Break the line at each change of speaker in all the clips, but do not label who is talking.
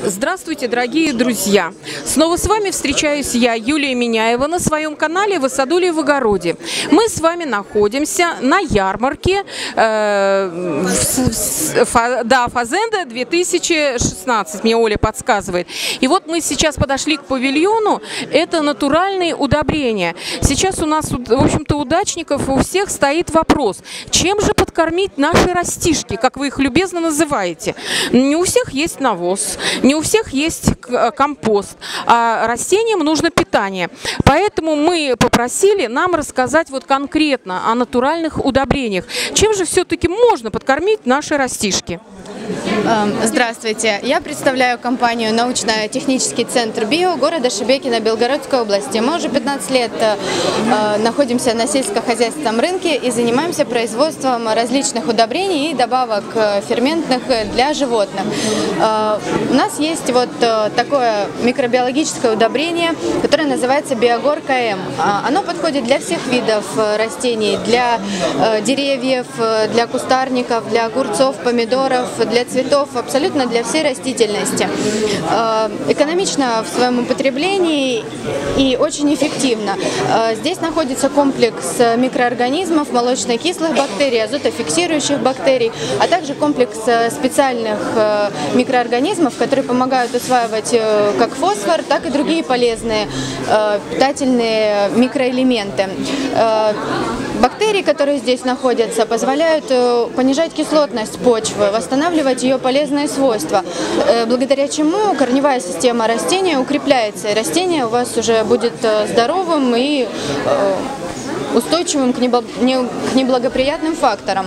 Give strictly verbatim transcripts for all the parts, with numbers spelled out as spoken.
Здравствуйте, дорогие друзья! Снова с вами встречаюсь я, Юлия Миняева, на своем канале «В саду в огороде». Мы с вами находимся на ярмарке э, фа, да, Фазенда две тысячи шестнадцать, мне Оля подсказывает. И вот мы сейчас подошли к павильону, это натуральные удобрения. Сейчас у нас, в общем-то, удачников у всех стоит вопрос, чем же подкормить наши растишки, как вы их любезно называете. Не у всех есть навоз, не у всех есть компост, а растениям нужно питание. Поэтому мы попросили нам рассказать вот конкретно о натуральных удобрениях. Чем же все-таки можно подкормить наши растишки?
Здравствуйте, я представляю компанию научно-технический центр «Био» города Шебекино Белгородской области. Мы уже пятнадцать лет э, находимся на сельскохозяйственном рынке и занимаемся производством различных удобрений и добавок ферментных для животных. Э, у нас есть вот э, такое микробиологическое удобрение, которое называется Биогор КМ. Оно подходит для всех видов растений, для э, деревьев, для кустарников, для огурцов, помидоров, для цветов, абсолютно для всей растительности. Экономично в своем употреблении и очень эффективно. Здесь находится комплекс микроорганизмов, молочно-кислых бактерий, азотофиксирующих бактерий, а также комплекс специальных микроорганизмов, которые помогают усваивать как фосфор, так и другие полезные питательные микроэлементы. Бактерии, которые здесь находятся, позволяют понижать кислотность почвы, восстанавливать ее полезные свойства, благодаря чему корневая система растения укрепляется, и растение у вас уже будет здоровым и устойчивым к неблагоприятным факторам.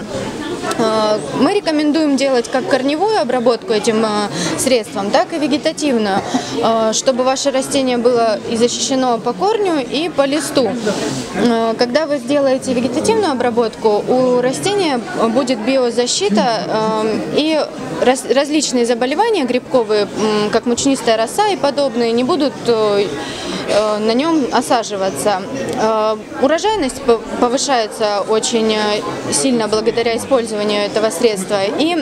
Мы рекомендуем делать как корневую обработку этим средством, так и вегетативную, чтобы ваше растение было и защищено по корню, и по листу. Когда вы сделаете вегетативную обработку, у растения будет биозащита, и различные заболевания грибковые, как мучнистая роса и подобные, не будут на нем осаживаться. Урожайность повышается очень сильно благодаря использованию этого средства. И,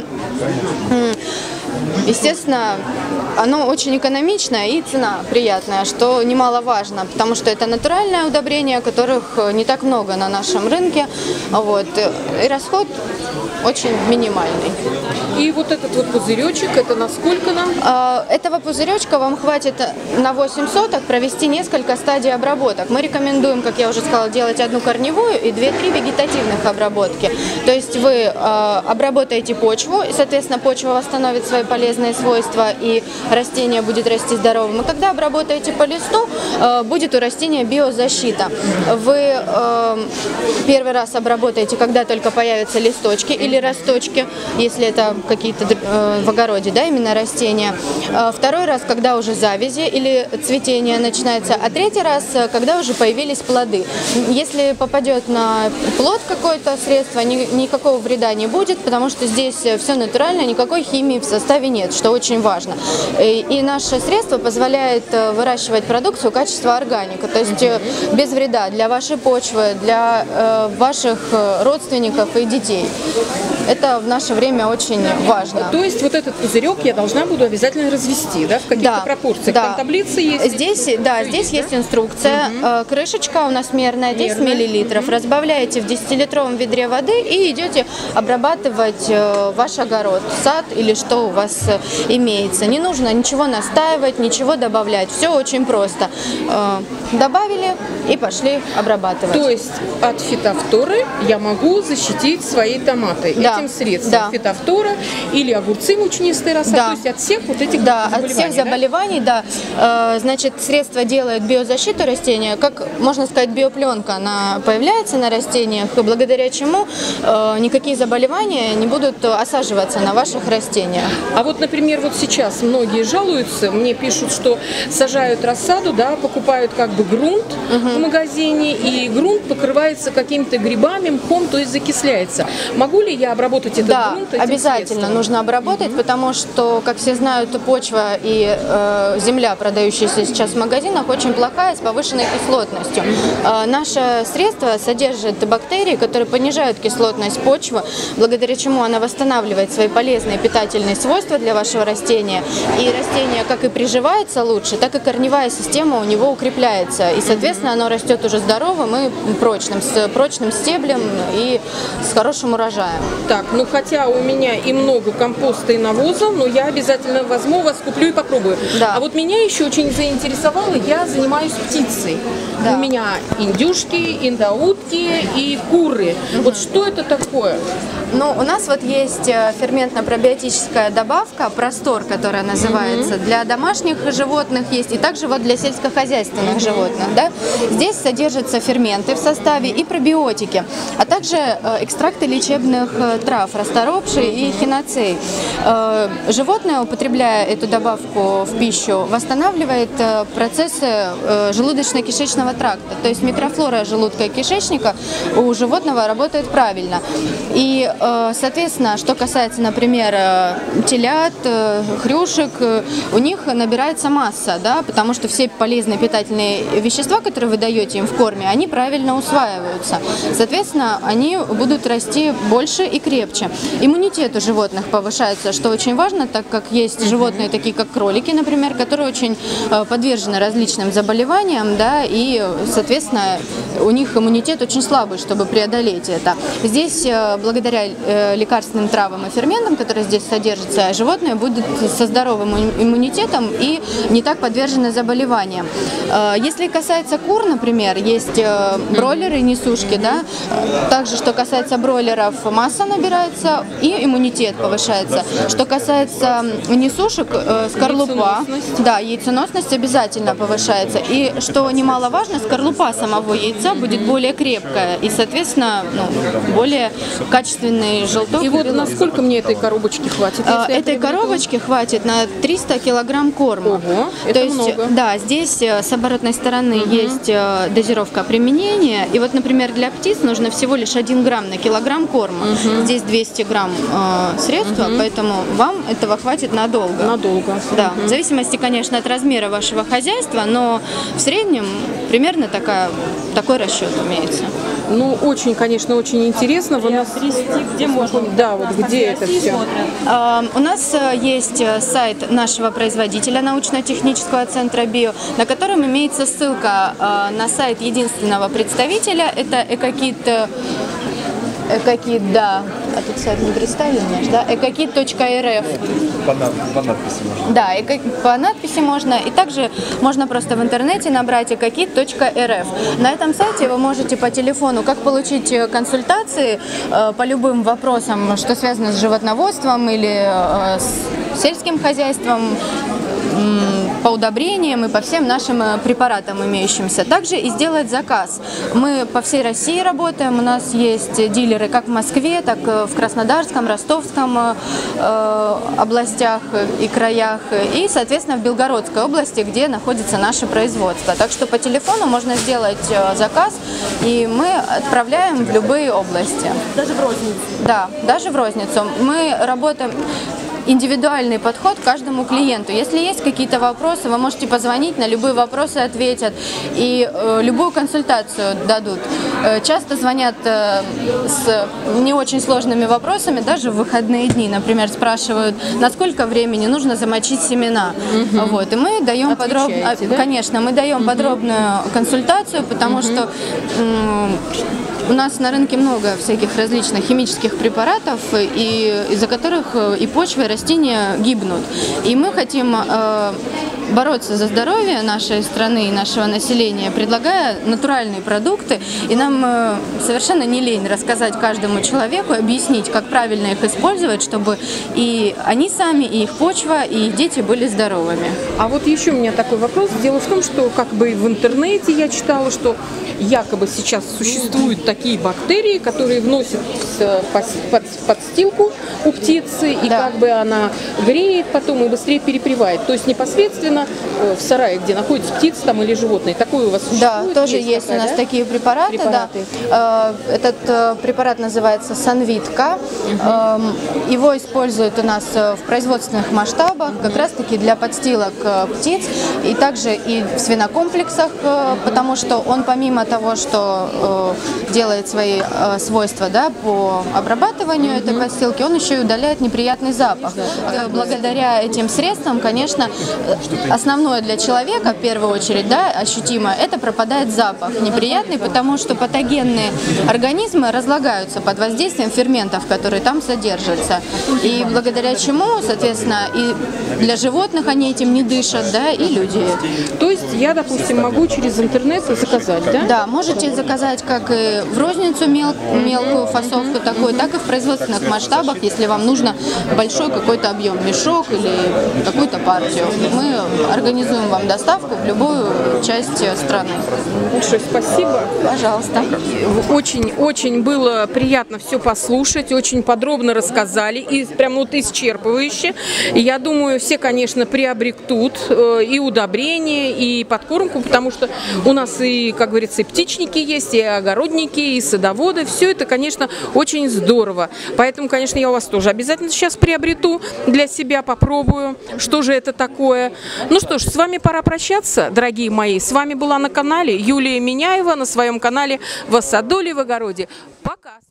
естественно, оно очень экономичное и цена приятная, что немаловажно, потому что это натуральное удобрение, которых не так много на нашем рынке, вот, и расход очень минимальный.
И вот этот вот пузыречек, это насколько нам?
Этого пузыречка вам хватит на восемь соток провести несколько стадий обработок. Мы рекомендуем, как я уже сказала, делать одну корневую и две-три вегетативных обработки. То есть вы обработаете почву, и, соответственно, почва восстановит свои полезные свойства, и растение будет расти здоровым. И когда обработаете по листу, будет у растения биозащита. Вы первый раз обработаете, когда только появятся листочки или росточки, если это какие-то в огороде, да, именно растения. Второй раз, когда уже завязи или цветение начинается, а третий раз, когда уже появились плоды. Если попадет на плод какое-то средство, ни, никакого вреда не будет, потому что здесь все натурально, никакой химии в составе нет, что очень важно. И, и наше средство позволяет выращивать продукцию качества органика, то есть без вреда для вашей почвы, для э, ваших родственников и детей. Это в наше время очень важно.
То есть вот этот пузырек я должна буду обязательно развести, да, в каких-то
да,
пропорциях?
Да.
Там таблица есть?
Здесь, да, здесь есть, да? инструкция. Угу. Крышечка у нас мерная, десять миллилитров. Угу. Разбавляете в десятилитровом ведре воды и идете обрабатывать ваш огород, сад или что у вас имеется. Не нужно ничего настаивать, ничего добавлять. Все очень просто. Добавили и пошли обрабатывать.
То есть от фитофторы я могу защитить свои томаты
да.
этим средством?
Да.
Фитофтора или огурцы мучнистые роса,
да.
то есть от всех вот этих
да,
заболеваний?
от всех заболеваний, да. да. Значит, средство делает биозащиту растения, как можно сказать, биопленка, она появляется на растениях, благодаря чему никакие заболевания не будут осаживаться на ваших растениях.
А вот, например, вот сейчас многие жалуются, мне пишут, что сажают рассаду, да, покупают как бы грунт угу. в магазине, и грунт покрывается какими-то грибами, мхом, то есть закисляется. Могу ли я обработать этот
Да,
грунт этим
обязательно
средством?
нужно обработать, угу. потому что, как все знают, почва и э, земля, продающиеся сейчас в магазинах, очень плохая, с повышенной кислотностью. Э, наше средство содержит бактерии, которые понижают кислотность почвы, благодаря чему она восстанавливает свои полезные питательные свойства для вашего растения. И растение как и приживается лучше, так и корневая система у него укрепляется. И, соответственно, оно растет уже здоровым и прочным, с прочным стеблем и с хорошим урожаем.
Так, ну хотя у меня и много компоста и навоза, но я обязательно возьму вас, куплю и попробую.
Да.
А вот меня еще очень заинтересовало, я занимаюсь птицей. Да. У меня индюшки, индоутки и куры. Угу. Вот что это такое?
Ну, у нас вот есть ферментно-пробиотическая добавка «Простор», которая называется. Угу. Для домашних животных есть, и также вот для сельскохозяйственных угу. животных. Да? Здесь содержатся ферменты в составе и пробиотики, а также экстракты лечебных трав, расторопши угу. и хиноцей. Животное, употребляя эту добавку в пищу, восстанавливает процессы желудочно-кишечного тракта. То есть микрофлора желудка и кишечника у животного работает правильно. И, соответственно, что касается, например, телят, хрюшек, у них набирается масса, да, потому что все полезные питательные вещества, которые вы даете им в корме, они правильно усваиваются. Соответственно, они будут расти больше и крепче. Иммунитет у животных повышается, что очень важно, так как есть животные, такие как кролики, например, которые очень подвержены различным заболеваниям, да, и, соответственно, у них иммунитет очень слабый, чтобы преодолеть это. Здесь, благодаря лекарственным травам и ферментам, которые здесь содержатся, животные будут со здоровым иммунитетом и не так подвержены заболеваниям. Если касается кур, например, есть бройлеры и несушки, да, также, что касается бройлеров, масса набирается и иммунитет повышается. Что касается несушек, скорлупа, да, яйценосность обязательно повышается. И, что немаловажно, скорлупа самого яйца будет более крепкая и, соответственно, ну, более качественный желток.
И вот насколько мне этой коробочки хватит?
Этой коробочки хватит на триста килограмм корма.
Ого,
То
это
есть,
много.
Да, здесь с оборотной стороны угу. есть дозировка применения. И вот, например, для птиц нужно всего лишь один грамм на килограмм корма. Угу. Здесь двести грамм э, средства, угу. поэтому вам этого хватит надолго.
Надолго.
Да,
угу.
в зависимости, конечно, от размера вашего хозяйства, но в среднем примерно такая, такой расчет имеется.
Ну, очень, конечно, очень интересно. Вы нас...
Где можно?
Да, вот где это все?
Uh, у нас uh, есть сайт нашего производителя научно-технического центра Био, на котором имеется ссылка uh, на сайт единственного представителя. Это Экокит. Экокит, да. А тут сайт не представлен наш, да? экокит точка эр эф.
По, по надписи можно.
Да, эко, по надписи можно. И также можно просто в интернете набрать экокит точка эр эф. На этом сайте вы можете по телефону как получить консультации э, по любым вопросам, что связано с животноводством или э, с сельским хозяйством, по удобрениям и по всем нашим препаратам имеющимся. Также и сделать заказ. Мы по всей России работаем, у нас есть дилеры как в Москве, так и в Краснодарском, Ростовском э, областях и краях, и, соответственно, в Белгородской области, где находится наше производство. Так что по телефону можно сделать заказ, и мы отправляем в любые области.
Даже в розницу?
Да, даже в розницу. Мы работаем... Индивидуальный подход к каждому клиенту. Если есть какие-то вопросы, вы можете позвонить, на любые вопросы ответят и э, любую консультацию дадут. Э, часто звонят э, с не очень сложными вопросами, даже в выходные дни, например, спрашивают, на сколько времени нужно замочить семена. Угу. Вот. И мы даем подробно, да? Конечно, мы даем угу. подробную консультацию, потому угу. что э, у нас на рынке много всяких различных химических препаратов, и из-за которых и почва, и растения гибнут. И мы хотим э, бороться за здоровье нашей страны и нашего населения, предлагая натуральные продукты. И нам э, совершенно не лень рассказать каждому человеку, объяснить, как правильно их использовать, чтобы и они сами, и их почва, и их дети были здоровыми.
А вот еще у меня такой вопрос. Дело в том, что как бы в интернете я читала, что якобы сейчас существуют такие бактерии, которые вносят подстилку у птицы, и да. как бы она греет потом и быстрее перепревает. То есть непосредственно естественно, в сарае, где находятся птицы там или животные. Такое у вас существует?
Да, тоже есть, есть
такая,
у нас
да?
такие препараты.
Препараты.
Да. Этот препарат называется Санвитка. Угу. Его используют у нас в производственных масштабах, как раз-таки для подстилок птиц, и также и в свинокомплексах, потому что он помимо того, что делает свои свойства, да, по обрабатыванию угу. этой подстилки, он еще и удаляет неприятный запах. Да. Благодаря этим средствам, конечно, основное для человека, в первую очередь, да, ощутимо, это пропадает запах неприятный, потому что патогенные организмы разлагаются под воздействием ферментов, которые там содержатся. И благодаря чему, соответственно, и для животных они этим не дышат, да, и люди.
То есть я, допустим, могу через интернет заказать, да?
Да, можете заказать как и в розницу мел, мелкую фасовку такой, так и в производственных масштабах, если вам нужно большой какой-то объем, мешок или какую-то партию. Мы организуем вам доставку в любую часть страны.
Большое спасибо.
Пожалуйста.
Очень-очень было приятно все послушать, очень подробно рассказали, и прям вот исчерпывающе. И я думаю, все, конечно, приобретут и удобрения, и подкормку, потому что у нас и, как говорится, и птичники есть, и огородники, и садоводы. Все это, конечно, очень здорово. Поэтому, конечно, я у вас тоже обязательно сейчас приобрету для себя, попробую, что же это такое. Ну что ж, с вами пора прощаться, дорогие мои. С вами была на канале Юлия Миняева, на своем канале «В саду ли в огороде». Пока!